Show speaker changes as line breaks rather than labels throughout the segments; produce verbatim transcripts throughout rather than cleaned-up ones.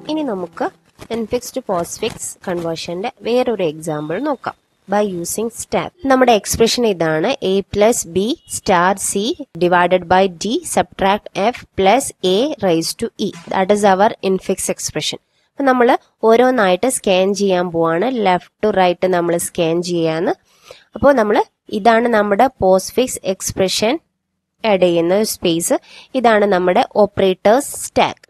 ഇനി നമുക്ക് ഇൻഫിക്സ്ഡ് പോസ്റ്റ്ഫിക്സ് കൺവേർഷന്റെ വേറൊരു എക്സാമ്പിൾ നോക്കാം. By using stack. നമ്മുടെ എക്സ്പ്രഷൻ ഇതാണ്: A plus B star C divided by D subtract F plus A raise to E. That is our infix expression. അപ്പൊ നമ്മൾ ഓരോന്നായിട്ട് സ്കാൻ ചെയ്യാൻ പോവാണ്. ലെഫ്റ്റ് ടു റൈറ്റ് നമ്മൾ സ്കാൻ ചെയ്യാന്ന്. അപ്പോൾ നമ്മൾ ഇതാണ് നമ്മുടെ പോസ്റ്റ്ഫിക്സ് എക്സ്പ്രഷൻ ആഡ് ചെയ്യുന്ന സ്പേസ്. ഇതാണ് നമ്മുടെ ഓപ്പറേറ്റേഴ്സ് സ്റ്റാക്ക്.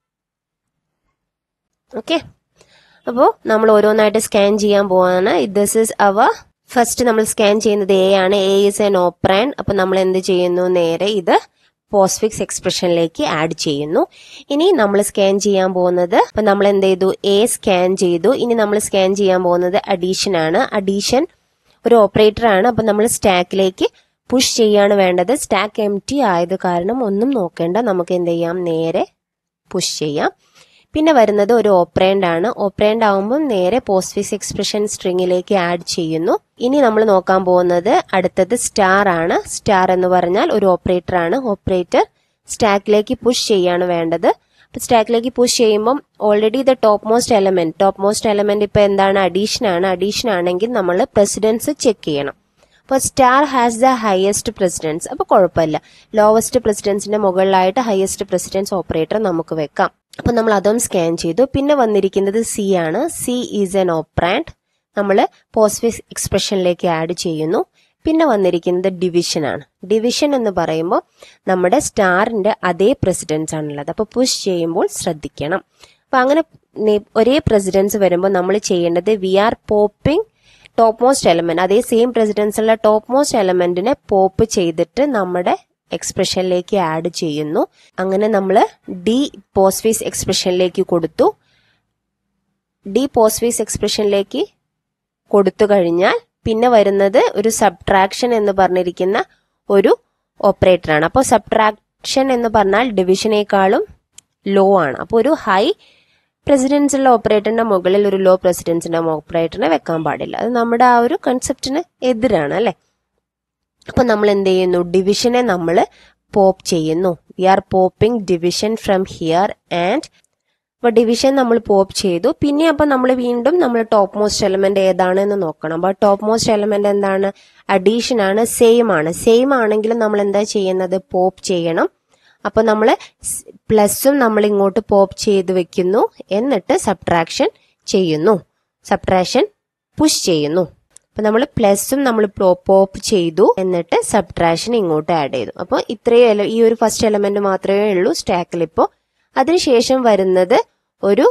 ഓക്കെ, അപ്പോൾ നമ്മൾ ഓരോന്നായിട്ട് സ്കാൻ ചെയ്യാൻ പോവാണ്. ദിസ് ഇസ് അവർ ഫസ്റ്റ് നമ്മൾ സ്കാൻ ചെയ്യുന്നത് എ ആണ്. A is an operand. അപ്പൊ നമ്മൾ എന്ത് ചെയ്യുന്നു, നേരെ ഇത് പോസ്റ്റ്ഫിക്സ് എക്സ്പ്രഷനിലേക്ക് ആഡ് ചെയ്യുന്നു. ഇനി നമ്മൾ സ്കാൻ ചെയ്യാൻ പോകുന്നത്, അപ്പൊ നമ്മൾ എന്ത് ചെയ്തു, എ സ്കാൻ ചെയ്തു. ഇനി നമ്മൾ സ്കാൻ ചെയ്യാൻ പോകുന്നത് അഡീഷൻ ആണ്. അഡീഷൻ ഒരു ഓപ്പറേറ്റർ ആണ്. അപ്പൊ നമ്മൾ സ്റ്റാക്കിലേക്ക് പുഷ് ചെയ്യാണ് വേണ്ടത്. സ്റ്റാക്ക് എം ടി ആയത് കാരണം ഒന്നും നോക്കേണ്ട, നമുക്ക് എന്ത് ചെയ്യാം, നേരെ പുഷ് ചെയ്യാം. പിന്നെ വരുന്നത് ഒരു ഓപ്പറേൻഡ് ആണ്. ഓപ്പറേൻഡ് ആവുമ്പോൾ നേരെ പോസ്റ്റ്ഫിക്സ് എക്സ്പ്രഷൻ സ്ട്രിങ്ങിലേക്ക് ആഡ് ചെയ്യുന്നു. ഇനി നമ്മൾ നോക്കാൻ പോകുന്നത് അടുത്തത് സ്റ്റാർ ആണ്. സ്റ്റാർ എന്ന് പറഞ്ഞാൽ ഒരു ഓപ്പറേറ്റർ ആണ്. ഓപ്പറേറ്റർ സ്റ്റാക്കിലേക്ക് പുഷ് ചെയ്യാണ് വേണ്ടത്. അപ്പൊ സ്റ്റാക്കിലേക്ക് പുഷ് ചെയ്യുമ്പോൾ already the top most element top most element ഇപ്പൊ എന്താണ്, അഡീഷൻ ആണ്. അഡീഷൻ ആണെങ്കിൽ നമ്മൾ പ്രസിഡൻസ് ചെക്ക് ചെയ്യണം. അപ്പോൾ star has the highest precedence. അപ്പൊ കുഴപ്പമില്ല, ലോവസ്റ്റ് പ്രസിഡൻസിന്റെ മുകളിലായിട്ട് ഹയസ്റ്റ് പ്രസിഡൻസ് ഓപ്പറേറ്റർ നമുക്ക് വെക്കാം. അപ്പൊ നമ്മൾ അതും സ്കാൻ ചെയ്തു. പിന്നെ വന്നിരിക്കുന്നത് സി ആണ്. C is an operand. നമ്മൾ പോസ്റ്റ്ഫിക്സ് എക്സ്പ്രഷനിലേക്ക് ആഡ് ചെയ്യുന്നു. പിന്നെ വന്നിരിക്കുന്നത് ഡിവിഷൻ ആണ്. ഡിവിഷൻ എന്ന് പറയുമ്പോൾ നമ്മുടെ സ്റ്റാറിന്റെ അതേ പ്രസിഡൻസ് ആണുള്ളത്. അപ്പൊ പുഷ് ചെയ്യുമ്പോൾ ശ്രദ്ധിക്കണം. അപ്പൊ അങ്ങനെ ഒരേ പ്രസിഡൻസ് വരുമ്പോൾ നമ്മൾ ചെയ്യേണ്ടത്, we are popping top most element, അതേ സെയിം പ്രസിഡൻസ് ഉള്ള ടോപ്പ് മോസ്റ്റ് എലമെന്റിനെ പോപ്പ് ചെയ്തിട്ട് നമ്മുടെ എക്സ്പ്രഷനിലേക്ക് ആഡ് ചെയ്യുന്നു. അങ്ങനെ നമ്മൾ ഡി പോസ്റ്റ്ഫിക്സ് എക്സ്പ്രഷനിലേക്ക് കൊടുത്തു. ഡി പോസ്റ്റ്ഫിക്സ് എക്സ്പ്രഷനിലേക്ക് കൊടുത്തു കഴിഞ്ഞാൽ പിന്നെ വരുന്നത് ഒരു സബ്ട്രാക്ഷൻ എന്ന് പറഞ്ഞിരിക്കുന്ന ഒരു ഓപ്പറേറ്റർ ആണ്. അപ്പോൾ സബ്ട്രാക്ഷൻ എന്ന് പറഞ്ഞാൽ ഡിവിഷനേക്കാളും ലോ ആണ്. അപ്പോൾ ഒരു ഹൈ പ്രസിഡൻസ് ഉള്ള ഓപ്പറേറ്ററിന്റെ മുകളിൽ ഒരു ലോ പ്രസിഡൻസിന്റെ ഓപ്പറേറ്ററിനെ വെക്കാൻ പാടില്ല. അത് നമ്മുടെ ആ ഒരു കൺസെപ്റ്റിന് എതിരാണ് അല്ലെ. അപ്പൊ നമ്മൾ എന്ത് ചെയ്യുന്നു, ഡിവിഷനെ നമ്മൾ പോപ്പ് ചെയ്യുന്നു. We are popping division from here and. അപ്പൊ ഡിവിഷൻ നമ്മൾ പോപ്പ് ചെയ്തു. പിന്നെ അപ്പൊ നമ്മൾ വീണ്ടും നമ്മൾ ടോപ്പ് മോസ്റ്റ് എലമെന്റ് ഏതാണ് എന്ന് നോക്കണം. അപ്പൊ ടോപ്പ് മോസ്റ്റ് എലമെന്റ് എന്താണ്, അഡീഷൻ ആണ്. സെയിം ആണ്. സെയിം ആണെങ്കിലും നമ്മൾ എന്താ ചെയ്യുന്നത്, പോപ്പ് ചെയ്യണം. അപ്പൊ നമ്മൾ പ്ലസും നമ്മൾ ഇങ്ങോട്ട് പോപ്പ് ചെയ്ത് വെക്കുന്നു. എന്നിട്ട് സബ്ട്രാക്ഷൻ ചെയ്യുന്നു. സബ്ട്രാക്ഷൻ പുഷ് ചെയ്യുന്നു. അപ്പൊ നമ്മൾ പ്ലസും നമ്മൾ പോപ്പ് ചെയ്തു, എന്നിട്ട് സബ്ട്രാക്ഷൻ ഇങ്ങോട്ട് ആഡ് ചെയ്തു. അപ്പൊ ഇത്രയും ഈ ഒരു ഫസ്റ്റ് എലമെന്റ് മാത്രമേ ഉള്ളൂ സ്റ്റാക്കിൽ ഇപ്പോ. അതിനുശേഷം വരുന്നത് ഒരു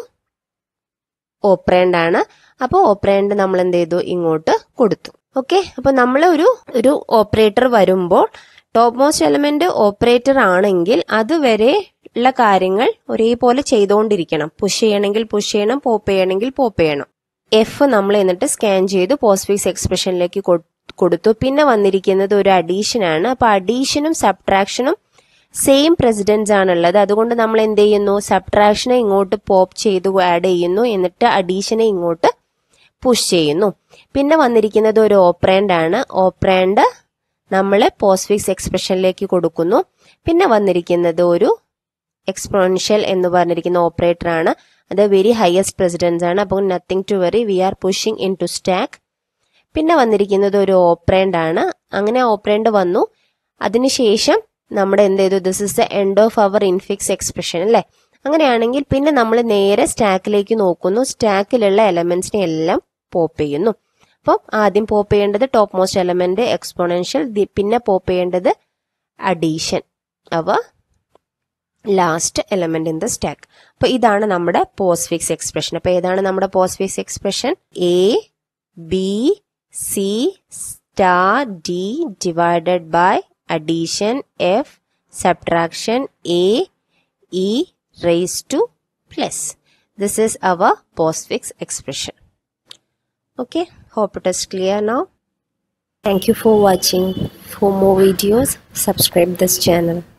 ഓപ്പറേൻഡ് ആണ്. അപ്പൊ ഓപ്പറേൻഡ് നമ്മൾ എന്ത് ചെയ്തു, ഇങ്ങോട്ട് കൊടുത്തു. ഓക്കെ, അപ്പൊ നമ്മൾ ഒരു ഒരു ഓപ്പറേറ്റർ വരുമ്പോൾ ടോപ്പ് മോസ്റ്റ് എലമെന്റ് ഓപ്പറേറ്റർ ആണെങ്കിൽ അതുവരെ ഉള്ള കാര്യങ്ങൾ ഒരേപോലെ ചെയ്തുകൊണ്ടിരിക്കണം. പുഷ് ചെയ്യണമെങ്കിൽ പുഷ് ചെയ്യണം, പോപ്പ് ചെയ്യണമെങ്കിൽ പോപ്പ് ചെയ്യണം. എഫ് നമ്മൾ എന്നിട്ട് സ്കാൻ ചെയ്തു പോസ്റ്റ്ഫിക്സ് എക്സ്പ്രഷനിലേക്ക് കൊടുത്തു. പിന്നെ വന്നിരിക്കുന്നത് ഒരു അഡീഷൻ ആണ്. അപ്പൊ അഡീഷനും സബ്ട്രാക്ഷനും സെയിം പ്രസിഡൻസ് ആണുള്ളത്. അതുകൊണ്ട് നമ്മൾ എന്ത് ചെയ്യുന്നു, സബ്ട്രാക്ഷനെ ഇങ്ങോട്ട് പോപ്പ് ചെയ്തു ആഡ് ചെയ്യുന്നു. എന്നിട്ട് അഡീഷനെ ഇങ്ങോട്ട് പുഷ് ചെയ്യുന്നു. പിന്നെ വന്നിരിക്കുന്നത് ഒരു ഓപ്പറാൻഡ് ആണ്. ഓപ്പറാൻഡ് നമ്മൾ പോസ്റ്റ്ഫിക്സ് എക്സ്പ്രഷനിലേക്ക് കൊടുക്കുന്നു. പിന്നെ വന്നിരിക്കുന്നത് ഒരു എക്സ്പോണൻഷ്യൽ എന്ന് പറഞ്ഞിരിക്കുന്ന ഓപ്പറേറ്റർ ആണ്. അത് വെരി ഹയസ്റ്റ് പ്രസിഡൻസ് ആണ്. അപ്പോൾ nothing to worry, we are pushing into stack. പിന്നെ വന്നിരിക്കുന്നത് ഒരു ഓപ്പറാൻഡ് ആണ്. അങ്ങനെ ഓപ്പറാൻഡ് വന്നു. അതിനുശേഷം നമ്മുടെ എന്ത് ചെയ്തു, this is the end of our infix expression അല്ലെ. അങ്ങനെയാണെങ്കിൽ പിന്നെ നമ്മൾ നേരെ സ്റ്റാക്കിലേക്ക് നോക്കുന്നു. സ്റ്റാക്കിലുള്ള എലമെന്റ്സിനെ എല്ലാം പോപ്പ് ചെയ്യുന്നു. അപ്പം ആദ്യം പോപ്പ് ചെയ്യേണ്ടത് ടോപ്പ് മോസ്റ്റ് എലമെന്റ് എക്സ്പോണൻഷ്യൽ, പിന്നെ പോപ്പ് ചെയ്യേണ്ടത് അഡീഷൻ, അവ last element in the stack. അപ്പൊ ഇതാണ് നമ്മുടെ പോസ്റ്റ്ഫിക്സ് എക്സ്പ്രഷൻ. അപ്പൊ ഏതാണ് നമ്മുടെ postfix expression, A B C star D divided by addition f subtraction a e raised to plus. This is our postfix expression. Okay, hope it is clear now. Thank you for watching. For more videos, subscribe this channel.